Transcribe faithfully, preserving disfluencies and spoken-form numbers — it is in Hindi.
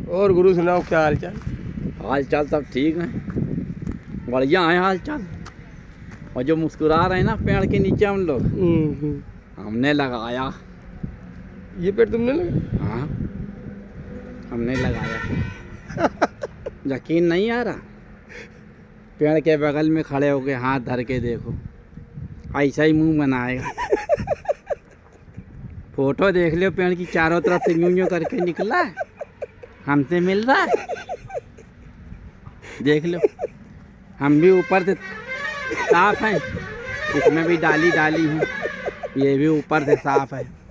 और गुरु सुनाओ, क्या हाल चाल? हाल चाल सब ठीक है, बढ़िया है हाल चाल। और जो मुस्कुरा रहे हैं ना पेड़ के नीचे हम लोग, हमने लगाया। ये पेड़ तुमने लगा? हाँ हमने लगाया। यकीन नहीं आ रहा? पेड़ के बगल में खड़े होके हाथ धर के देखो, ऐसा ही मुंह बनाएगा। फोटो देख लो, पेड़ की चारों तरफ से यूं यूं करके निकला है, हमसे मिल रहा है। देख लो, हम भी ऊपर से साफ हैं, इसमें भी डाली डाली है, ये भी ऊपर से साफ है।